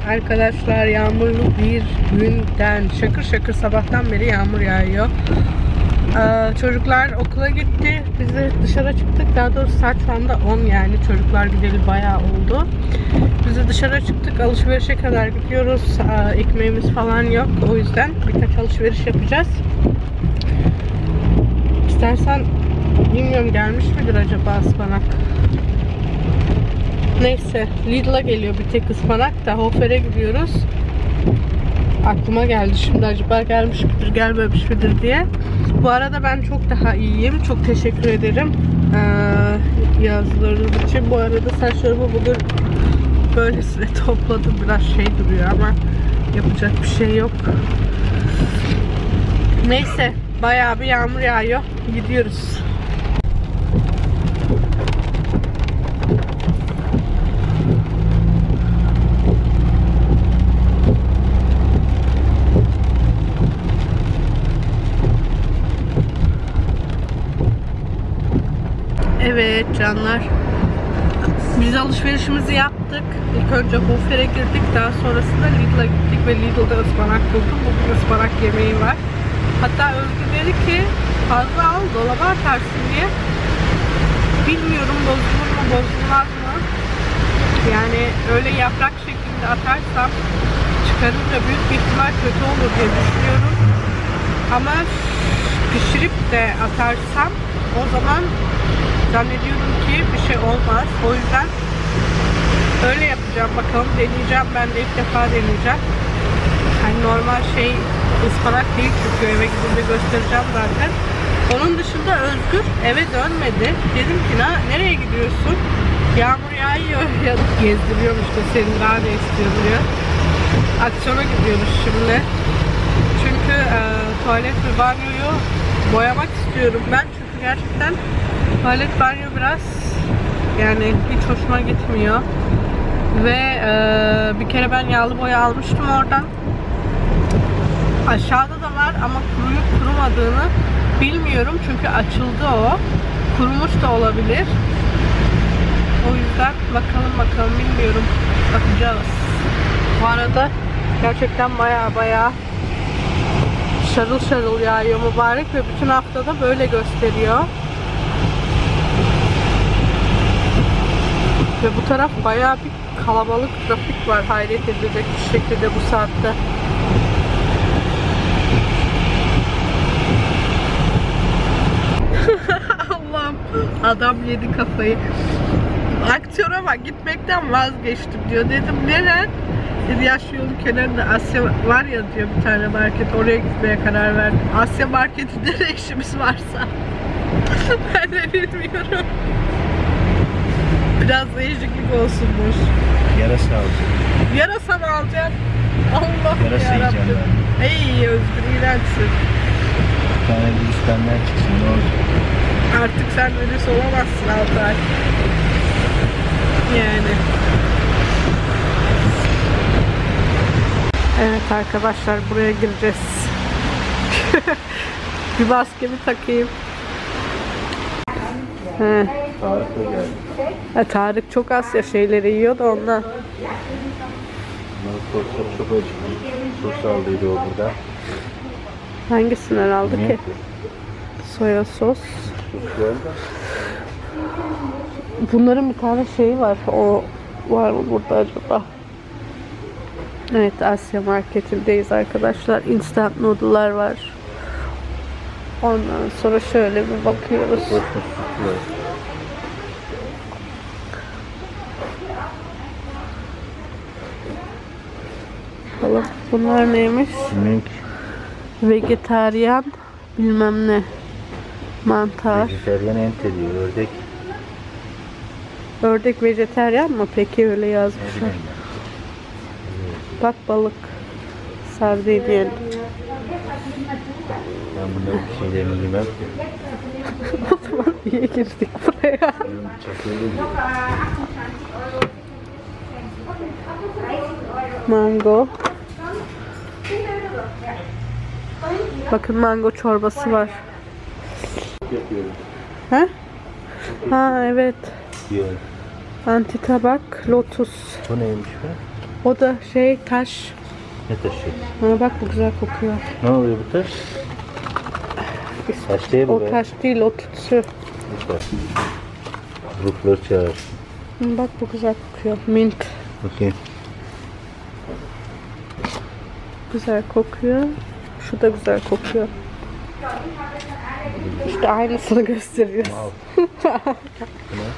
Arkadaşlar yağmurlu bir günden şakır şakır sabahtan beri yağmur yağıyor. Çocuklar okula gitti. Biz de dışarı çıktık. Daha doğrusu saat şu anda 10 yani. Çocuklar gideli bayağı oldu. Biz de dışarı çıktık. Alışverişe kadar gidiyoruz. Ekmeğimiz falan yok. O yüzden birkaç alışveriş yapacağız. İstersen bilmiyorum gelmiş midir acaba ıspanak. Neyse Lidl'a geliyor bir tek ıspanak da Hofer'e gidiyoruz. Aklıma geldi şimdi acaba gelmiş midir gelmemiş midir diye. Bu arada ben çok daha iyiyim. Çok teşekkür ederim yazılarınız için. Bu arada saçlarımı bugün böylesine topladım. Biraz şey duruyor ama yapacak bir şey yok. Neyse bayağı bir yağmur yağıyor. Gidiyoruz. Evet canlar. Biz alışverişimizi yaptık. İlk önce Hofer'e girdik. Daha sonrasında Lidl'a gittik ve Lidl'da ıspanak buldum. Bugün ıspanak yemeği var. Hatta Özgür dedi ki fazla al dolaba atarsın diye. Bilmiyorum bozulur mu bozulmaz mı? Yani öyle yaprak şeklinde atarsam çıkarınca büyük bir ihtimal kötü olur diye düşünüyorum. Ama pişirip de atarsam o zaman zannediyorum ki bir şey olmaz. O yüzden öyle yapacağım. Bakalım deneyeceğim. Ben de ilk defa deneyeceğim. Hani normal şey ıspanak değil çünkü eve gidince göstereceğim zaten. Onun dışında Özgür eve dönmedi. Dedim ki nereye gidiyorsun? Yağmur yağıyor ya gezdiriyorum işte seni daha ne istiyor diyor. Aksiyona gidiyoruz şimdi. Çünkü tuvalet ve banyoyu boyamak istiyorum ben. Çünkü gerçekten tuvalet banyo biraz yani hiç hoşuma gitmiyor. Ve bir kere ben yağlı boya almıştım oradan. Aşağıda da var ama kuruyup kurumadığını bilmiyorum çünkü açıldı o. Kurumuş da olabilir. O yüzden bakalım bilmiyorum. Bakacağız. Bu arada gerçekten baya şarıl şarıl yağıyor mübarek ve bütün haftada böyle gösteriyor. Ve bu taraf bayağı bir kalabalık trafik var hayret edilecek bir şekilde bu saatte. Allah'ım adam yedi kafayı. Aktöre bak gitmekten vazgeçtim diyor. Dedim neden? Dedi ya şu yolun kenarında Asya var ya diyor bir tane market oraya gitmeye karar verdim. Asya marketinde ne işimiz varsa. Ben de bilmiyorum. Biraz değişiklik olsunmuş. Yarasa alacağım. Yarasa mı alacaksın? Allah yarasa yiyeceğim ben. Ey Özgür iğrençsin. Bir tane virüs benden çıksın ne olacak? Artık sen virüs olamazsın Altay. Yani. Evet arkadaşlar buraya gireceğiz. Bir maskemi takayım. He. Tarık da geldi. Tarık çok Asya şeyleri yiyor da ondan. Soslar çok acıktı. Sos aldıydı o burada. Hangisinden aldı ki? Soya sos. Bunların bir tane şeyi var. O var mı burada acaba? Evet Asya marketindeyiz arkadaşlar. Instant noodle'lar var. Ondan sonra şöyle bir bakıyoruz. Bakalım bunlar neymiş? Vejetaryen bilmem ne. Mantar. Vejetaryen ente diyor ördek. Ördek vejetaryen mı? Peki öyle yazmışlar. Bak balık. Sardalya. Ben bunların bir şeylerini bilmem. O zaman niye girdik buraya? Mango. Bakın mango çorbası var. He? Ha evet. Diyor. Anti tabak lotus. Bu neymiş be? O da şey taş. Ne taşı? Ha, bak bu güzel kokuyor. Ne oluyor bu taş? Taş değil bu O be. taş değil, o tütsü. Bu taş. Ruhları çağır. Bak bu güzel kokuyor. Mint. Bakayım. Güzel kokuyor. Şu da güzel kokuyor. İşte aynısını gösteriyoruz. Wow. Bu ne?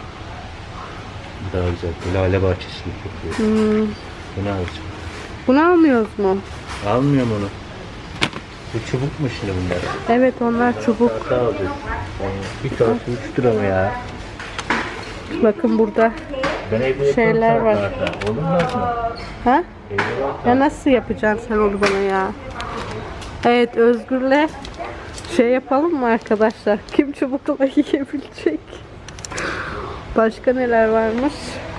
Daha güzel. Lale bahçesi kokuyor. Bu ne alacağım? Bunu almıyoruz mu? Almıyorum onu. Bu çubukmuş şimdi bunlar. Evet, onlar çubuk. Tahta alacağız. Bir tanesi 3 lira mı ya? Bakın burada Ben evde şeyler var. Olmaz mı? Ha? Evde var. Ya nasıl yapacaksın sen onu bana ya? Evet, Özgür'le şey yapalım mı arkadaşlar? Kim çubukla yiyebilecek? Başka neler varmış?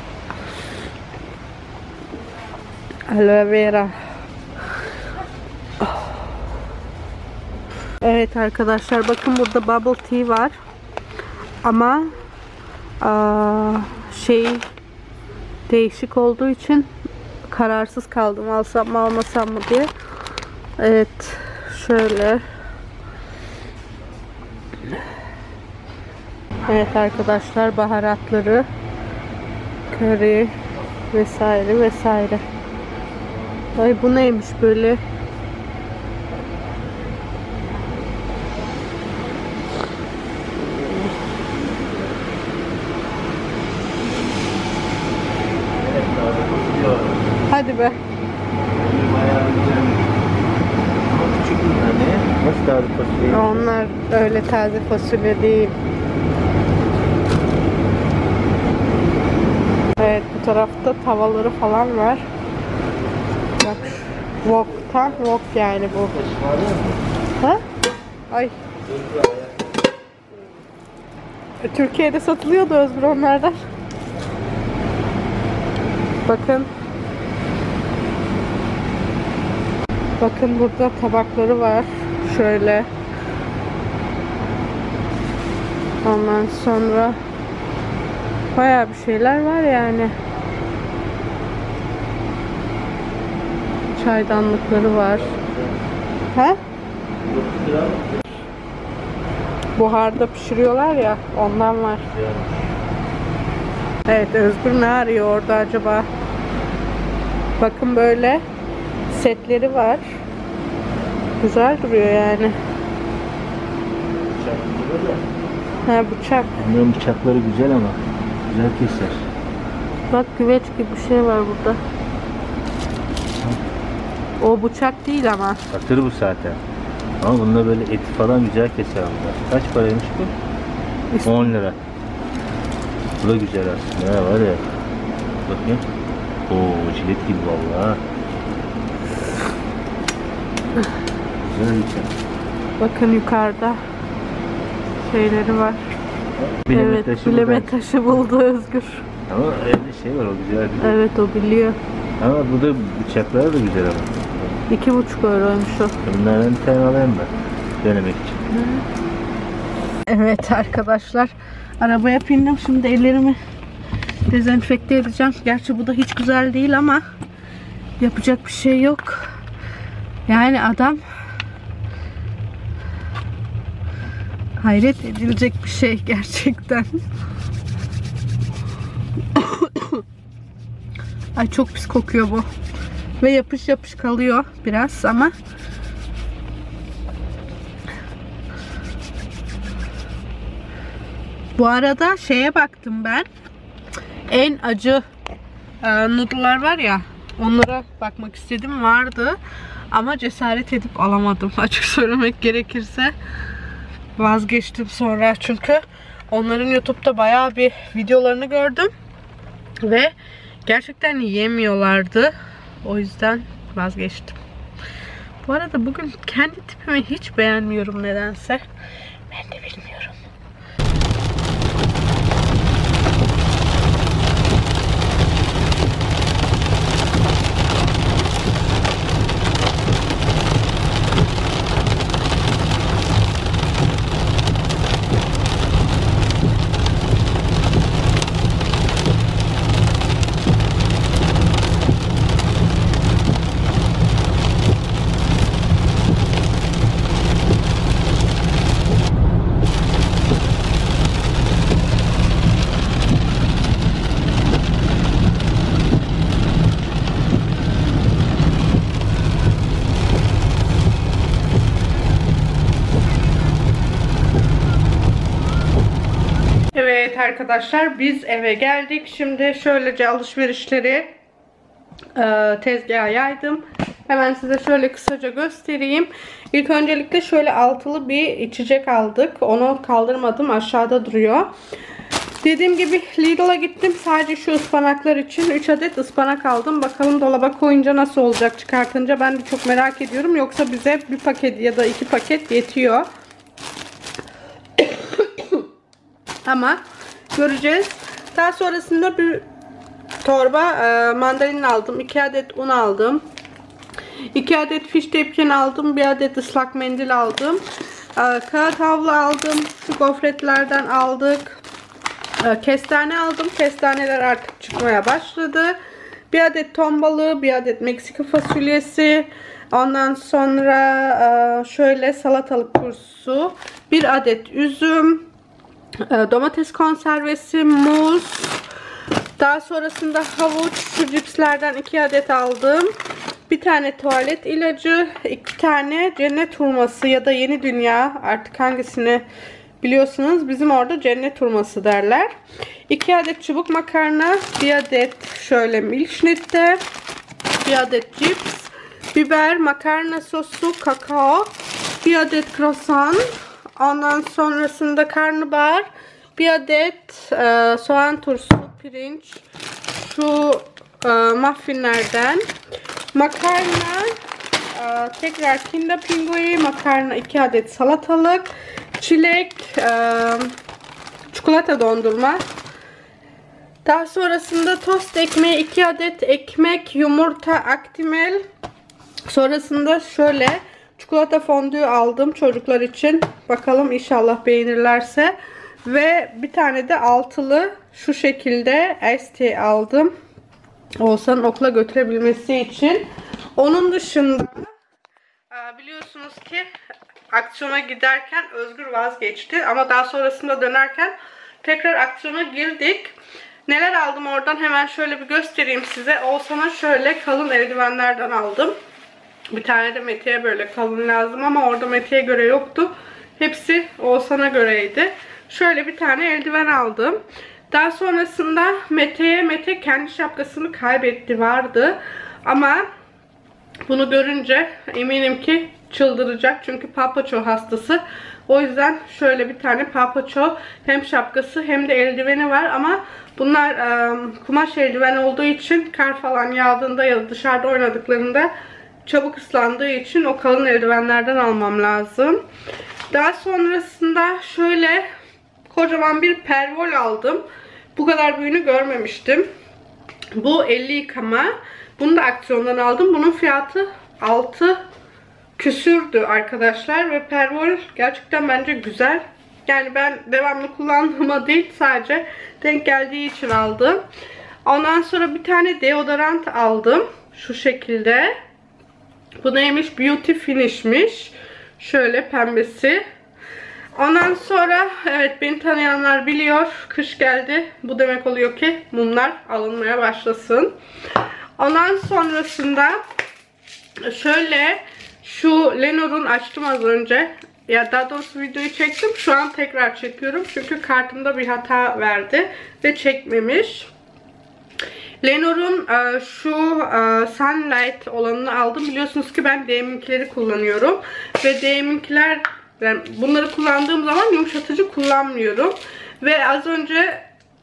Aloe vera. Evet arkadaşlar, bakın burada bubble tea var. Ama şey değişik olduğu için kararsız kaldım, alsam mı almasam mı diye. Evet, şöyle. Evet arkadaşlar, baharatları, köri vesaire vesaire. Ay bu neymiş böyle? Hadi be. Küçük bunlar ne? Nasıl taze fasulye? Onlar öyle taze fasulye değil. Evet, bu tarafta tavaları falan var. Bak, wok, tam wok yani bu. Ha? Ay. Türkiye'de satılıyordu Özgür onlardan. Bakın. Bakın burada tabakları var. Şöyle. Ondan sonra bayağı bir şeyler var yani. Çaydanlıkları var. He? Buharda pişiriyorlar ya, ondan var. Evet, Özgür ne arıyor orada acaba? Bakın böyle setleri var. Güzel duruyor yani. Ha, bıçak. Bunların bıçakları güzel ama güzel keser. Bak, güveç gibi bir şey var burada. O bıçak değil ama. Batır bu zaten. Ama bunda böyle eti falan güzel keser bunlar. Kaç paraymış bu? 10 lira. Bu da güzel aslında. Ya var ya. Bakayım. Oo, jilet gibi vallahi. Güzel bıçak. Bakın yukarıda şeyleri var. Bileme Evet, taşı bileme buradan. taşı buldu Özgür. Ama evde şey var, o güzel bir. Evet, o biliyor. Ama bu da bıçaklar da güzel ama. 2,5 euroymuş o. Bunlardan bir tane alayım ben. Denemek için. Evet arkadaşlar, arabaya bindim, şimdi ellerimi dezenfekte edeceğim. Gerçi bu da hiç güzel değil ama yapacak bir şey yok. Yani adam, hayret edilecek bir şey gerçekten. Ay çok pis kokuyor bu. Ve yapış yapış kalıyor biraz ama. Bu arada şeye baktım ben. En acı noodle'lar var ya, onlara bakmak istedim, vardı. Ama cesaret edip alamadım. Açık söylemek gerekirse. Vazgeçtim sonra çünkü onların YouTube'da bayağı bir videolarını gördüm. Ve gerçekten yemiyorlardı. O yüzden vazgeçtim. Bu arada bugün kendi tipimi hiç beğenmiyorum nedense. Ben de bilmiyorum. Evet arkadaşlar, biz eve geldik. Şimdi şöylece alışverişleri tezgaha yaydım. Hemen size şöyle kısaca göstereyim. İlk öncelikle şöyle altılı bir içecek aldık. Onu kaldırmadım, aşağıda duruyor. Dediğim gibi Lidl'a gittim. Sadece şu ıspanaklar için 3 adet ıspanak aldım. Bakalım dolaba koyunca nasıl olacak, çıkartınca. Ben de çok merak ediyorum. Yoksa bize bir paket ya da 2 paket yetiyor. Ama göreceğiz. Daha sonrasında bir torba mandalina aldım. 2 adet un aldım. 2 adet fiş tepkin aldım. 1 adet ıslak mendil aldım. Kağıt havlu aldım. Şu gofretlerden aldık. Kestane aldım. Kestaneler artık çıkmaya başladı. 1 adet ton balığı, 1 adet Meksika fasulyesi. Ondan sonra şöyle salatalık turşusu, 1 adet üzüm, domates konservesi, muz. Daha sonrasında havuç, şu cipslerden 2 adet aldım. 1 tane tuvalet ilacı, 2 tane cennet hurması ya da yeni dünya, artık hangisini biliyorsunuz. Bizim orada cennet hurması derler. 2 adet çubuk makarna, 1 adet şöyle milkshnitte, 1 adet cips, biber, makarna sosu, kakao, 1 adet croissant. Ondan sonrasında karnabahar, 1 adet soğan turşusu, pirinç, şu muffinlerden, makarna, tekrar Kinder Pinguin, makarna, 2 adet salatalık, çilek, çikolata dondurma. Daha sonrasında tost ekmeği, 2 adet ekmek, yumurta, Actimel. Sonrasında şöyle çikolata fondü aldım çocuklar için. Bakalım inşallah beğenirlerse. Ve bir tane de altılı şu şekilde iced tea aldım. Oğuzhan'ın okula götürebilmesi için. Onun dışında biliyorsunuz ki aksiyona giderken Özgür vazgeçti. Ama daha sonrasında dönerken tekrar aksiyona girdik. Neler aldım oradan hemen şöyle bir göstereyim size. Oğuzhan'a şöyle kalın eldivenlerden aldım. Bir tane de Mete'ye böyle kalın lazım ama orada Mete'ye göre yoktu. Hepsi Oğuzhan'a göreydi. Şöyle bir tane eldiven aldım. Daha sonrasında Mete kendi şapkasını kaybetti, vardı. Ama bunu görünce eminim ki çıldıracak. Çünkü Papaço hastası. O yüzden şöyle bir tane Papaço hem şapkası hem de eldiveni var. Ama bunlar kumaş eldiven olduğu için kar falan yağdığında ya da dışarıda oynadıklarında çabuk ıslandığı için o kalın eldivenlerden almam lazım. Daha sonrasında şöyle kocaman bir pervol aldım. Bu kadar büyüğünü görmemiştim. Bu 50 yıkama. Bunu da aksiyondan aldım. Bunun fiyatı 6 küsürdü arkadaşlar. Ve pervol gerçekten bence güzel. Yani ben devamlı kullandığıma değil, sadece denk geldiği için aldım. Ondan sonra bir tane deodorant aldım. Şu şekilde. Bu neymiş? Beauty Finish'miş. Şöyle pembesi. Ondan sonra evet, beni tanıyanlar biliyor. Kış geldi. Bu demek oluyor ki mumlar alınmaya başlasın. Ondan sonrasında şöyle şu Lenor'un açtım az önce. Ya daha doğrusu videoyu çektim. Şu an tekrar çekiyorum. Çünkü kartımda bir hata verdi ve çekmemiş. Lenor'un şu Sunlight olanını aldım. Biliyorsunuz ki ben DM'inkileri kullanıyorum. Ve DM'inkiler, yani bunları kullandığım zaman yumuşatıcı kullanmıyorum. Ve az önce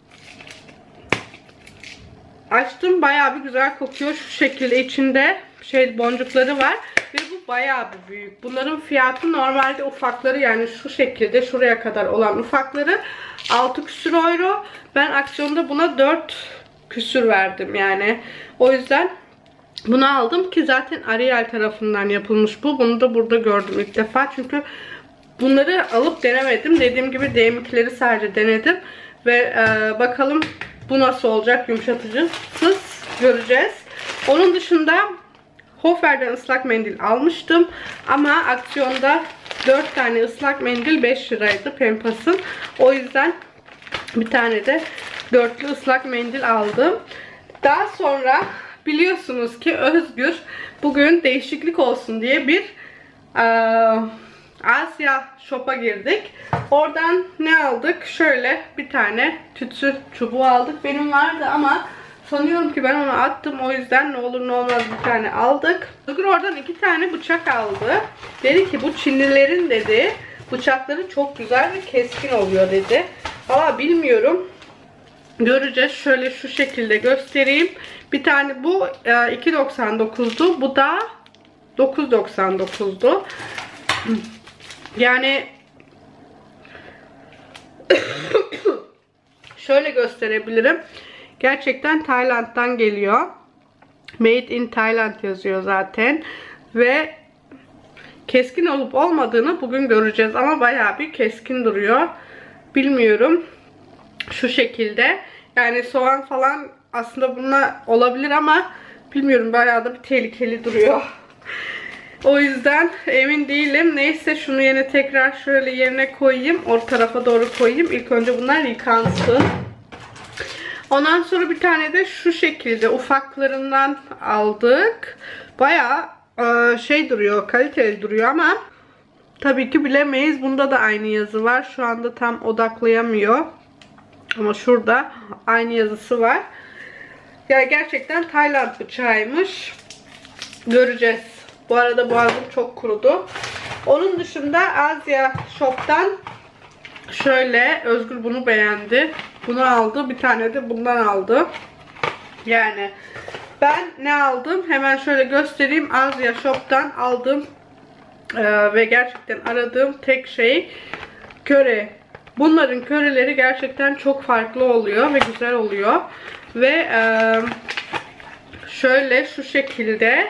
açtım. Bayağı bir güzel kokuyor. Şu şekilde içinde boncukları var. Ve bu bayağı bir büyük. Bunların fiyatı normalde ufakları, yani şu şekilde şuraya kadar olan ufakları 6 küsür euro. Ben aksiyonda buna 4 küsür verdim yani. O yüzden bunu aldım ki zaten Ariel tarafından yapılmış bu. Bunu da burada gördüm ilk defa. Çünkü bunları alıp denemedim. Dediğim gibi DM2'leri sadece denedim. Ve bakalım bu nasıl olacak, yumuşatıcısız göreceğiz. Onun dışında Hofer'den ıslak mendil almıştım. Ama aksiyonda 4 tane ıslak mendil 5 liraydı Pempas'ın. O yüzden bir tane de dörtlü ıslak mendil aldım. Daha sonra biliyorsunuz ki Özgür bugün değişiklik olsun diye bir Asya Shop'a girdik. Oradan ne aldık? Şöyle bir tane tütsü çubuğu aldık. Benim vardı ama sanıyorum ki ben onu attım. O yüzden ne olur ne olmaz bir tane aldık. Özgür oradan 2 tane bıçak aldı. Dedi ki bu Çinlilerin dedi bıçakları çok güzel ve keskin oluyor dedi. Ama bilmiyorum. Göreceğiz. Şöyle şu şekilde göstereyim. Bir tane bu 2.99'du. Bu da 9.99'du. Yani şöyle gösterebilirim. Gerçekten Tayland'dan geliyor. Made in Thailand yazıyor zaten. Ve keskin olup olmadığını bugün göreceğiz. Ama bayağı bir keskin duruyor. Bilmiyorum. Şu şekilde. Yani soğan falan aslında bununla olabilir ama bilmiyorum. Bayağı da bir tehlikeli duruyor. O yüzden emin değilim. Neyse şunu yine tekrar şöyle yerine koyayım. O tarafa doğru koyayım. İlk önce bunlar yıkansın. Ondan sonra bir tane de şu şekilde ufaklarından aldık. Bayağı şey duruyor, kaliteli duruyor ama tabii ki bilemeyiz. Bunda da aynı yazı var. Şu anda tam odaklayamıyor. Ama şurada aynı yazısı var. Ya gerçekten Tayland bıçağıymış. Göreceğiz. Bu arada boğazım çok kurudu. Onun dışında Asya Shop'tan şöyle Özgür bunu beğendi. Bunu aldı. Bir tane de bundan aldı. Yani ben ne aldım? Hemen şöyle göstereyim. Asya Shop'tan aldım. Ve gerçekten aradığım tek şey köri. Bunların körileri gerçekten çok farklı oluyor ve güzel oluyor. Ve şöyle şu şekilde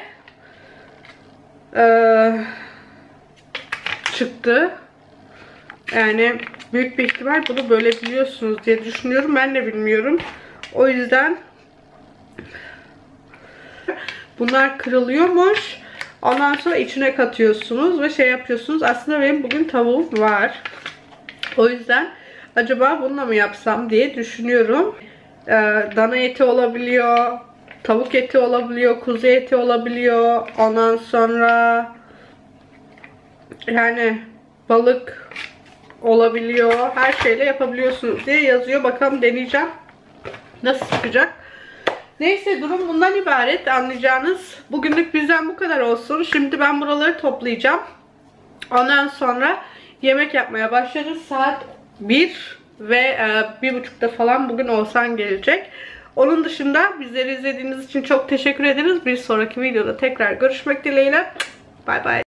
çıktı. Yani büyük bir ihtimal bunu bölebiliyorsunuz diye düşünüyorum. Ben de bilmiyorum. O yüzden bunlar kırılıyormuş. Ondan sonra içine katıyorsunuz ve şey yapıyorsunuz. Aslında benim bugün tavuğum var. O yüzden acaba bununla mı yapsam diye düşünüyorum. Dana eti olabiliyor. Tavuk eti olabiliyor. Kuzu eti olabiliyor. Ondan sonra yani balık olabiliyor. Her şeyle yapabiliyorsunuz diye yazıyor. Bakalım deneyeceğim. Nasıl çıkacak? Neyse durum bundan ibaret. Anlayacağınız. Bugünlük bizden bu kadar olsun. Şimdi ben buraları toplayacağım. Ondan sonra yemek yapmaya başlarız. Saat 1 ve 1.30'da falan bugün Oğuzhan gelecek. Onun dışında bizleri izlediğiniz için çok teşekkür ederiz. Bir sonraki videoda tekrar görüşmek dileğiyle. Bay bay.